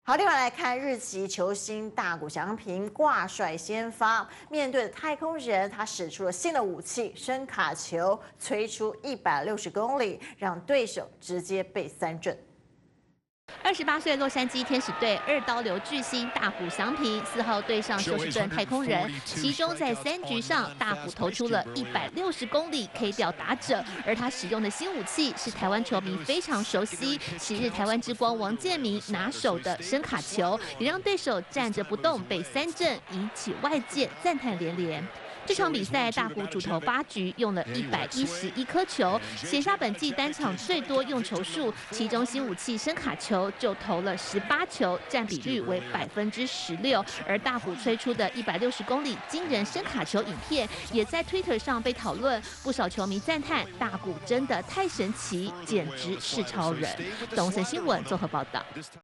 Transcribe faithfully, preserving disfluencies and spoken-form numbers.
好，另外来看日籍球星大谷翔平挂帅先发，面对的太空人，他使出了新的武器——声卡球，吹出一百六十公里，让对手直接被三振。 二十八岁洛杉矶天使队二刀流巨星大谷翔平四号对上休斯顿太空人，其中在三局上，大谷投出了一百六十公里 K 掉打者，而他使用的新武器是台湾球迷非常熟悉，昔日台湾之光王建民拿手的声卡球，也让对手站着不动被三振，引起外界赞叹连连。 这场比赛，大谷主投八局，用了一百一十一颗球，写下本季单场最多用球数。其中新武器声卡球就投了十八球，占比率为百分之十六。而大谷吹出的一百六十公里惊人声卡球影片，也在 Twitter 上被讨论，不少球迷赞叹大谷真的太神奇，简直是超人。东森新闻综合报道。